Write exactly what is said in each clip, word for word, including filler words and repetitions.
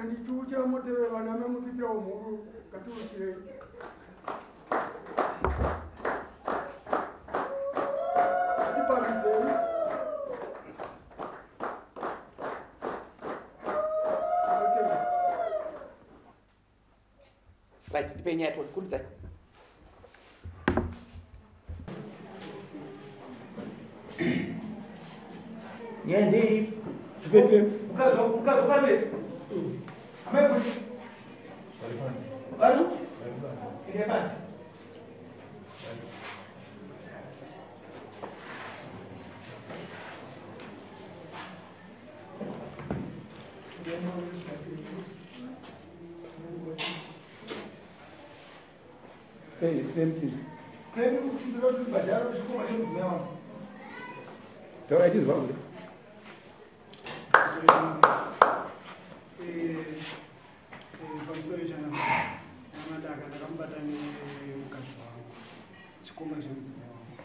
ndichucha motevera namemukitira umhuru katiukire ndipamidzei right ndipenya yato kuliza Yendi. Sibeke. Ukazo ukazo kabe. Amepo. Ayo. Ile pande. Hey, empty. Kemi kuchindira kuti badaro chikoma chemudzimai wangu. Taura chizi vangu. Pamusoro chana namadaka ndakamubata nemukadzi wangu chikoma chemudzimai wangu.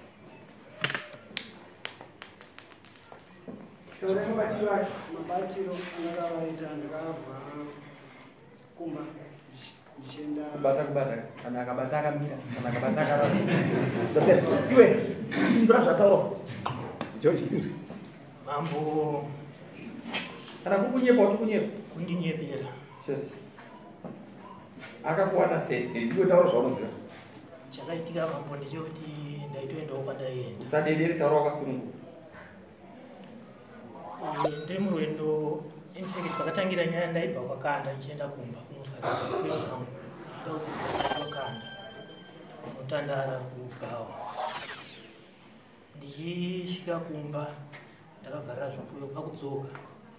Mabatiro andakavaita ndakabva kumba ndichienda kubata kubata kana akabata akamira kana akabata akaramira iwe ndura zvataura George Mambo kana kukunyepa kuti kunyepa kundinyepera. chete akakuwana sei iwe taura zvaunoziva Chakaitika mambo ndechekuti ndaitoendawo kwandaienda. usadedere taura wakasununguka Ndiri murwendo infekti pakatangira nyaya ndaibva kwakanda ndichienda kumba kunofarira kwakanda notandara kugawa. Ndichisvika kumba ndakavharira zvipfuyo pakudzoka.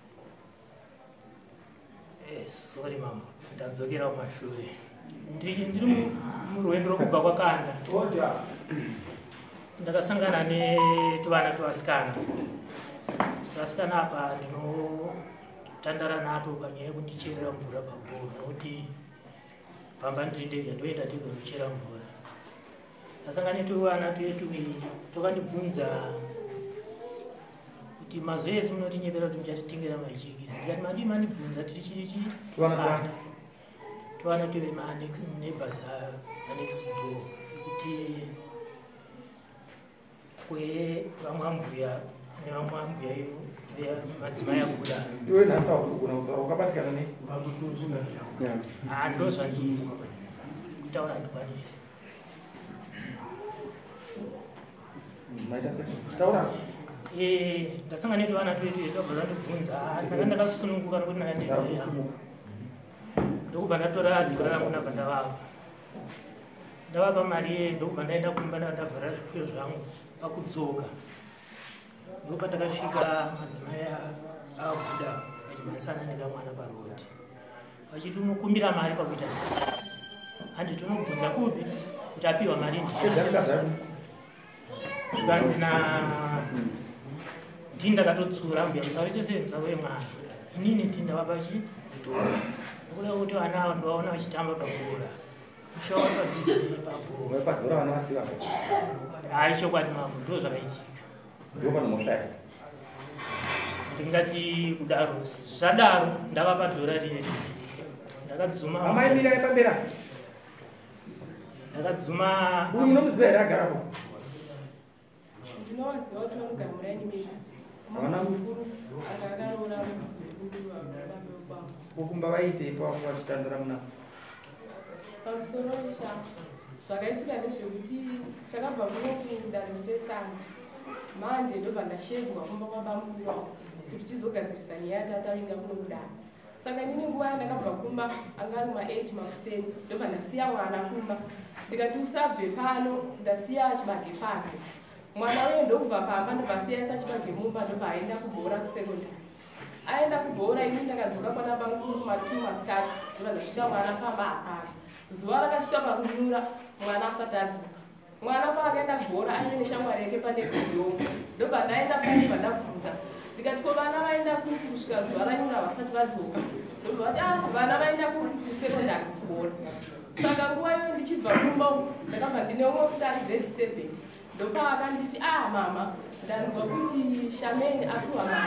Sorry mambo, ndadzokera kumashure. Ndiri murwendo rwokubva kwakanda ndakasangana netuvana twevasikana. Vasikana apa ndinotandara nato panyaya yekundicherera mvura pabhoro nokuti pamba ndiri ndega ndoenda tega kuchera mvura. Ndasangana netuvana twetuviri twakandibvunza kuti mazuva ese munotinyepera kuti muchatitengera machikisi. Ndikati madii mandibvunza tiri chirichi kanda. Tuvana tweve maneighbors anext door kuti kwe vamwe ambuya nevamwe ambuya madzimai akuda. iwe nhasi hausogona kutaura ukabatikana nei ndo zvandiri kutaura handikwanisi. maita sei taura ndasangana netuvana twetu twabva vandibvunza ndanga ndakasununguka nokuti ndakandeeri yangu ndokubva ndatora dhora rangu ndabva ndavapa ndavapa mari ndokubva ndaenda kumba ndavharira zvipfuyo zvangu pakudzoka. Ndopa ndakasvika madzimai abuda vachimhanisana nekamwana parodi vachiti unokumbira mari pakuita sei. Handiti unobvunza kupi kuti apiwa mari zvikanzi ndii ndakatotsura mbuya musaurite sei musavo wemwana inini ndii ndavapa chidhora nokuda kuti vana ava ndovaona vachitamba pabhora mushauri padhuze pabhora padhora vana vasiva hai chokwadi mambo ndo zvakaitika ndo pano mosvaya ndingati kudaro zvadaro ndavapa dhora riri ndakadzuma amai mirai pambera ndakadzuma uri munomuziva here agarapo ndinowaziva kuti vanogara muraini miri havana mukuru akakarora muzukuru varambe kwavo kukumba vaitei pavo vachitandara muna pamusoro sha zvakaitika ndezvekuti takabva kuno kudanho sesandi mande ndobva ndashedzwa kumba kwabambuwa kuti tizogadzirisa nyaya tatavinga kuno kudana. Saka nini nguva yandakabva kumba anga ari ma-eight makuseni ndobva ndasiya mwana kumba ndikati usabve pano ndasiya chibage panze. Mwana uye ndokubva pamba ndobva siya chibage mumba ndobva aenda kubhora kusekondari. Aenda kubhora ini ndakadzoka kwana bangu matu masikati ndobva ndasvika mwana pamba apana. Zuva rakasvika pakunyura mwana asati adzoka. Mwana paakaenda kubhora aine neshamwari yake panext door ndobva ndaenda pale pandabvunza ndikati ko vana vaenda kusvika zuva ranyura vasati vadzoka ndobva vati ah vana vaenda kusekondari kubhora. Saka nguva iyo ndichibva kumba ndakabva ndine umwe futi ari grade seven ndopaakanditi ah mama ndanzwa kuti Shameni apiwa mari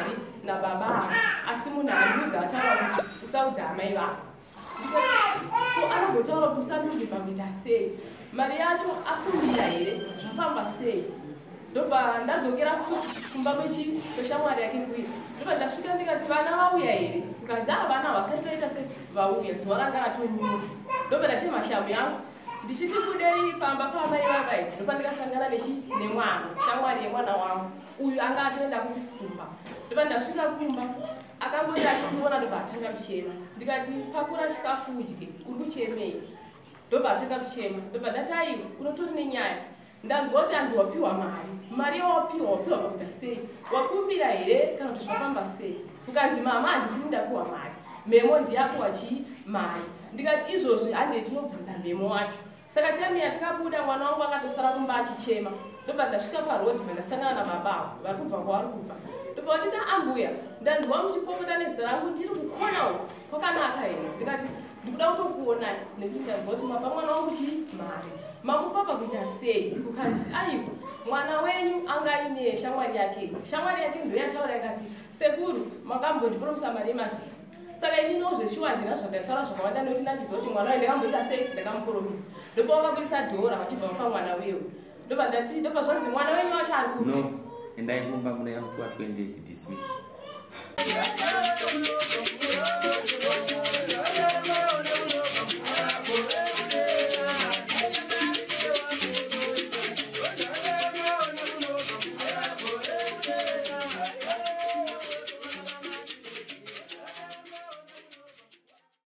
nababa asi munhu andudza ataura kuti usaudza amai vako ko anogotaura kuti usandudzi pakuita sei mari yacho akumbira here zvafamba sei ndobva ndadzokera futi kumba kweshamwari yake kuya ndobva ndasvika ndikati vana vauya here ukanzi ava vana havasati vaita se vauya zuva ranga ratonyura ndobva ndatema shamu yangu ndichiti kudei pamba paamai vavai ndobva ndikasangana nemwana shamwari yemwana wangu uyu anga atoenda kumba ndobva ndasvika kumba akamboti achikuona ndobva atanga kuchema ndikati pakura chikafu udye uri kuchemei ndobva atanga kuchema ndobva ndati aiwa unotori nenyaya ndanzwa kuti anzi wapiwa mari mari yawapiwa wapiwa pakuita sei wakumbira here kana kuti zvafamba sei ukanzi mama handisi ndapiwa mari memo ndiyapiwa chii mari ndikati izvozvi handei tinobvunza memo wacho saka tamiya takabuda mwana wangu akatosara kumba achichema ndobva ndasvika parodhi mandasangana nababa vari kubva kwavari kubva ndobva nditi ambuya ndanzwa muchipopota nezita rangu ndiri kukona uku kwakanaka here ndikati ndikuda kutokuonai nekuti ndanzwa kuti mapa mwana wangu chii mari mamupapa kuita sei kukanzi aiwa mwana wenyu anga ine shamwari yake shamwari yake ndoyataura ikati sekuru makambondipromusa mari yemaziko saka ini nozveshuwa ndina zvandataura zvakawanda nekuti ndachiziva kuti mwana wayo ndakamboita sei ndakamupromisa ndopa vakabudisa dhora vachibva vapa mwana wewe ndobva ndati ndobva zvanzi mwana wenyu wacho ari kupi no endai kumba munoyamusiwa twenty-eight dismiss